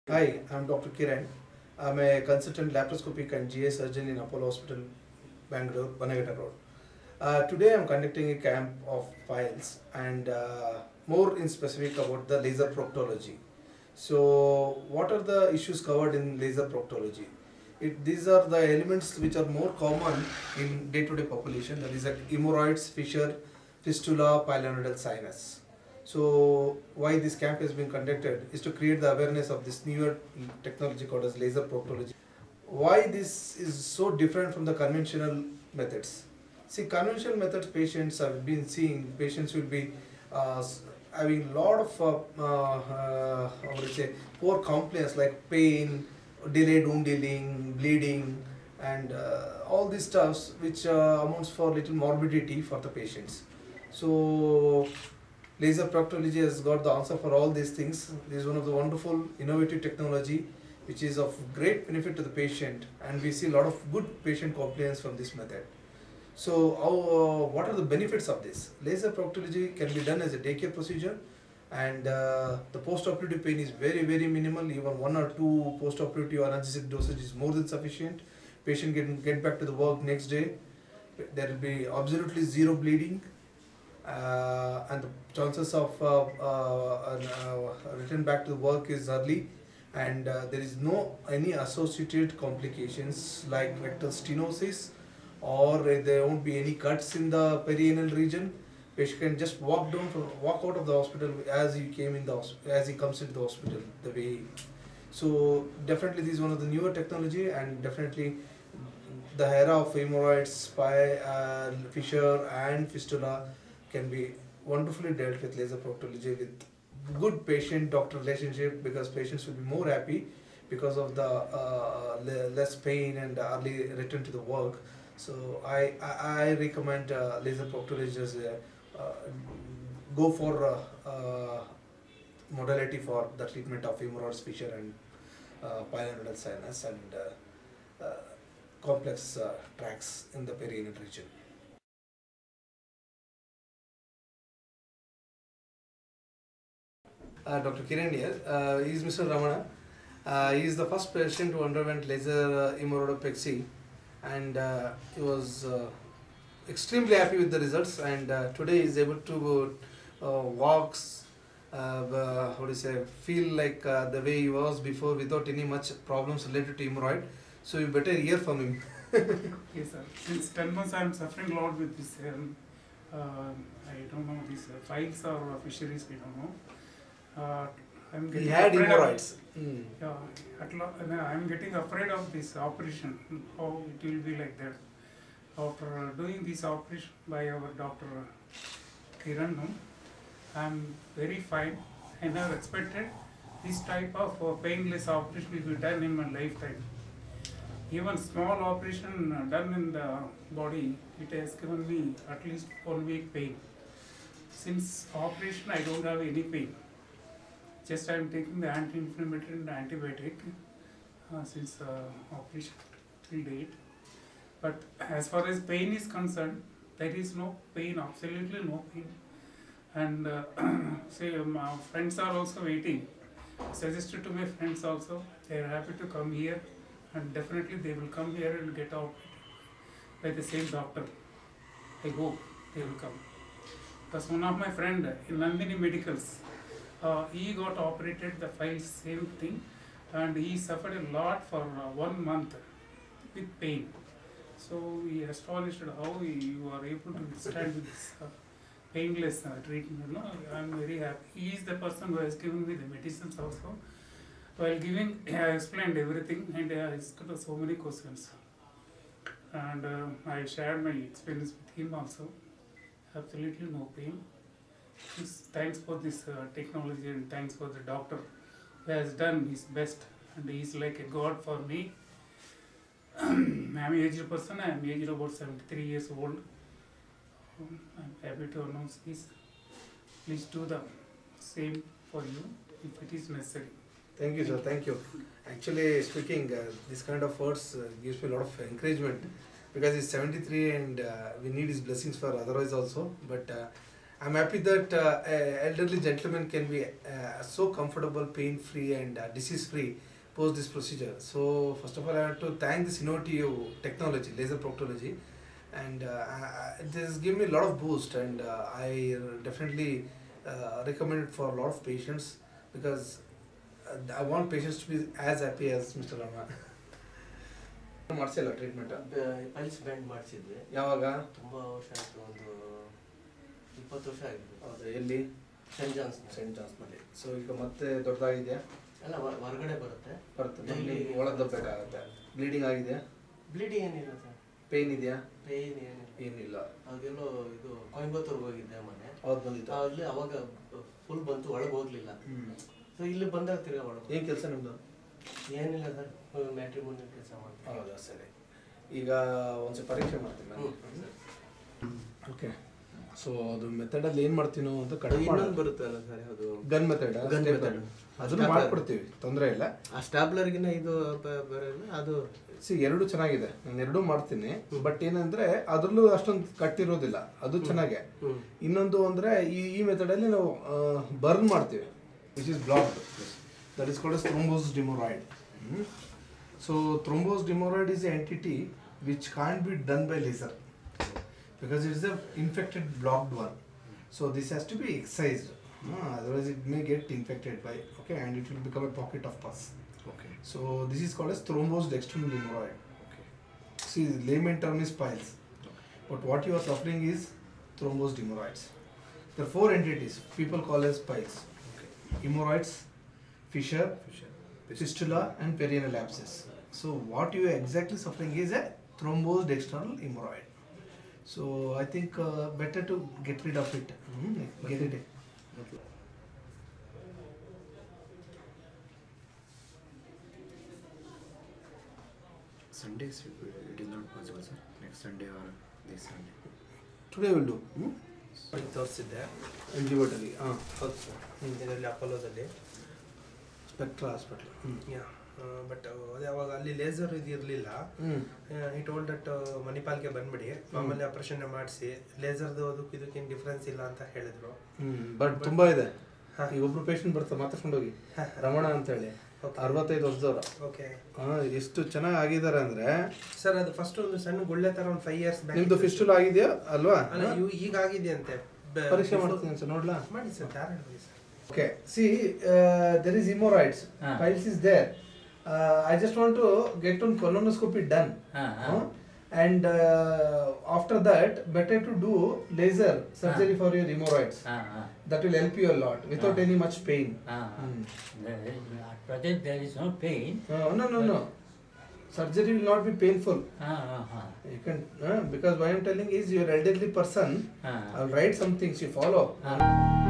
Hi, I'm Dr. Kiran. I'm a consultant laparoscopic and GA surgeon in Apollo Hospital, Bangalore, Banagata Road. Today I'm conducting a camp of files and more in specific about the laser proctology. So, what are the issues covered in laser proctology? These are the elements which are more common in day-to-day population. That is like hemorrhoids, fissure, fistula, pilonidal sinus. So, why this camp has been conducted is to create the awareness of this newer technology called as laser proctology. Why this is so different from the conventional methods? See, conventional methods patients have been seeing, patients will be uh, having a lot of how would I say, poor complaints like pain, delayed wound healing, bleeding, and all these stuffs which amounts for little morbidity for the patients. So laser proctology has got the answer for all these things. This is one of the wonderful innovative technology which is of great benefit to the patient, and we see a lot of good patient complaints from this method. So, what are the benefits of this? Laser proctology can be done as a daycare procedure, and the post-operative pain is very minimal. Even one or two post-operative analgesic dosage is more than sufficient. Patient can get back to the work next day. There will be absolutely zero bleeding, and the chances of return back to the work is early, and there is no any associated complications like rectal stenosis, or there won't be any cuts in the perianal region. Patient can just walk out of the hospital as he came in the as he comes into the hospital the way. So definitely this is one of the newer technology, and definitely the era of hemorrhoids, fissure and fistula can be wonderfully dealt with laser proctology with good patient-doctor relationship, because patients will be more happy because of the less pain and early return to the work. So I recommend laser proctology as a go for modality for the treatment of hemorrhoids, fissure and pilonidal sinus and uh, complex tracts in the perianal region. Dr. Kiran here. He is Mr. Ramana. He is the first patient who underwent laser hemorrhoidopexy, and he was extremely happy with the results. And today he is able to walks, how do you say, feel like the way he was before without any much problems related to hemorrhoid. So you better hear from him. Yes, sir. Since 10 months, I am suffering a lot with this. I don't know these files or fisheries. I don't know. I'm He getting had afraid hemorrhoids. I'm getting afraid of this operation. How it will be like that. After doing this operation by our doctor Kiran, I'm very fine. I never expected this type of painless operation will be done in my lifetime. Even small operation done in the body, it has given me at least 1 week pain. Since operation, I don't have any pain. Just I am taking the anti-inflammatory and antibiotic since operation till date. But as far as pain is concerned, there is no pain, absolutely no pain. And say my friends are also waiting. Suggested to my friends also, they are happy to come here, and definitely they will come here and get operated by the same doctor. I hope they will come. Because one of my friend in Nandini Medicals, he got operated the files, same thing, and he suffered a lot for 1 month with pain. So he astonished how you are able to withstand with this painless treatment. No, I am very happy. He is the person who has given me the medicines also. While giving, I explained everything, and I asked so many questions. And I shared my experience with him also. Absolutely no pain. Thanks for this technology, and thanks for the doctor who has done his best, and he is like a god for me. I am an aged person. I am aged about 73 years old. I am happy to announce this. Please do the same for you if it is necessary. Thank you, sir. Thank you. Actually speaking, this kind of words gives me a lot of encouragement, because he's 73 and we need his blessings for otherwise also. But I'm happy that elderly gentleman can be so comfortable, pain-free, and disease-free post this procedure. So first of all, I want to thank this innovative technology, laser proctology, and this has given me a lot of boost, and I definitely recommend it for a lot of patients because I want patients to be as happy as Mr. Rama. ಮಾಡಿಸಿಲ್ಲ treatment piles band ಮಾಡಿಸಿದ್ವಿ. ಯಾವಾಗ? ತುಂಬಾ ವರ್ಷ ಆಯ್ತು, ಒಂದು 20 ವರ್ಷ ಆಗಿದೆ. ಹೌದು, ಎಲ್ಲಿ? ಸೆಂಟ್ ಜಾನ್ಸ್ನಲ್ಲಿ. ಸೊ ಈಗ ಮತ್ತೆ ದೊಡ್ಡದಾಗಿದೆಯಾ? ಎಲ್ಲ ಹೊರಗಡೆ ಬರುತ್ತೆ. ಡೈಲಿ ಒಳಗೆ ದಬ್ಬಬೇಕಾಗುತ್ತೆ. ಬ್ಲೀಡಿಂಗ್ ಆಗಿದೆಯಾ? ಬ್ಲೀಡಿಂಗ್ ಏನಿಲ್ಲ ಸರ್. ಪೇನ್ ಇದೆಯಾ? ಪೇನ್ ಏನಿಲ್ಲ. ಅವಾಗೆಲ್ಲೋ ಇದು ಕೊಯಂಬತ್ತೂರ್ಗೆ ಹೋಗಿದ್ದೆ ಮೊನ್ನೆ. ಹೌದು, ಬಂದಿತ್ತು. ಅಲ್ಲಿ ಅವಾಗ ಫುಲ್ ಬಂತು, ಒಳಗೆ ಹೋಗ್ಲಿಲ್ಲ. ಸೊ ಇಲ್ಲಿ ಬಂದಾಗ ತಿರ್ಗಾ ಒಳಗೆ. ಏನು ಕೆಲಸ ನಿಮ್ಮದು? ಏನಿಲ್ಲ ಸರ್, ಮ್ಯಾಟ್ರಿಮೋನಿಯಲ್ ಕೆಲಸ ಮಾಡ್ತೀನಿ. ಹೌದಾ, ಸರಿ. ಈಗ ಒಂದ್ಸಲ ಪರೀಕ್ಷೆ ಮಾಡ್ತೀನಿ ನಾನು. ಓಕೆ. ಸೊ ಅದು ಮೆಥಡಲ್ಲಿ ಏನು ಮಾಡ್ತೀನೋ ಅಂತ ಇನ್ನೊಂದು ಬರುತ್ತಲ್ಲ ಸರ್, ಅದು ಗನ್ ಮೆಥಡ್. ಅದನ್ನು ಮಾಡ್ಕೊಡ್ತೀವಿ, ತೊಂದರೆ ಇಲ್ಲ. ಆ ಸ್ಟಾಪ್ಲರ್ಗಿನ ಇದು ಬರೋಲ್ಲ ಅದು. ಎರಡು ಚೆನ್ನಾಗಿದೆ, ನಾನು ಎರಡೂ ಮಾಡ್ತೀನಿ. ಬಟ್ ಏನಂದ್ರೆ ಅದ್ರಲ್ಲೂ ಅಷ್ಟೊಂದು ಕಟ್ಟಿರೋದಿಲ್ಲ, ಅದು ಚೆನ್ನಾಗೆ. ಇನ್ನೊಂದು ಅಂದ್ರೆ ಈ ಮೆಥಡಲ್ಲಿ ನಾವು ಬರ್ನ್ ಮಾಡ್ತೀವಿ, which is blocked. That is called as thrombus hemorrhoid. So thrombus hemorrhoid is an entity which can't be done by laser because it is a infected blocked one. So this has to be excised. Otherwise it may get infected by, okay, and it will become a pocket of pus. Okay. So this is called as thrombus external hemorrhoid. Okay. See, the layman term is piles. Okay. But what you are suffering is thrombus hemorrhoids. There are 4 entities people call as piles. Okay. Hemorrhoids, fissure, fistula, and perineal abscess. So what you are exactly suffering is a thrombosed external hemorrhoid. So I think better to get rid of it. Get it. Sundays it is not possible, sir. Next Sunday or this Sunday. Today we'll do. ತೋರಿಸಿದ್ದೆ Individually. ಹೌದು ಸರ್, ಇದರಲ್ಲಿ ಅಪೋಲೋದಲ್ಲಿ Spectra Hospital. But ಅದೇ ಅವಾಗ ಅಲ್ಲಿ laser ಇದು ಇರಲಿಲ್ಲ. ಈ ಟೋಲ್ಡ್ ದಟ್ ಮಣಿಪಾಲ್ಗೆ ಬಂದ್ಬಿಡಿ, ಮಾಮೂಲಿ ಆಪರೇಷನ್ ಮಾಡಿಸಿ ಲೇಸರ್ದು ಅದಕ್ಕೆ ಇದಕ್ಕೇನು ಡಿಫ್ರೆನ್ಸ್ ಇಲ್ಲ ಅಂತ ಹೇಳಿದ್ರು. ಬಟ್ ತುಂಬಾ ಇದೆ. ಈಗ ಒಬ್ರು ಪೇಷಂಟ್ ಬರ್ತಾರೆ, ಮಾತಾಡ್ಕೊಂಡು ಹೋಗಿ, ರಮಣ ಅಂತ ಹೇಳಿ, 65 ವರ್ಷದವ್ರು. ಓಕೆ. ಎಷ್ಟು ಚೆನ್ನಾಗಿ ಆಗಿದ್ದಾರೆ ಅಂದ್ರೆ ಸರ್, ಅದು ಫಸ್ಟ್ ಒಂದು ಸಣ್ಣ ಗುಳ್ಳೆ ತರ ಒಂದು 5 years ಬ್ಯಾಕ್. ನಿಮ್ದು ಫಿಸ್ಟುಲ್ ಆಗಿದೆಯಾ ಅಲ್ವಾ? ಈಗ ಆಗಿದೆ ಅಂತೆ. ಪರೀಕ್ಷೆ ಮಾಡ್ತೀನಿ ಸರ್, ನೋಡ್ಲಾ? ಮಾಡಿ ಸರ್, ಟ್ಯಾಬ್ಲೆಟ್ ಮಾಡಿ sir. Okay, see, there is hemorrhoids. Piles is there. I just want to get on colonoscopy done. And after that, better to do laser surgery for your hemorrhoids. That will help you a lot without any much pain. At present there is no pain. No. Surgery will not be painful. You can, because why I am telling is you are elderly person. I'll write some things you follow.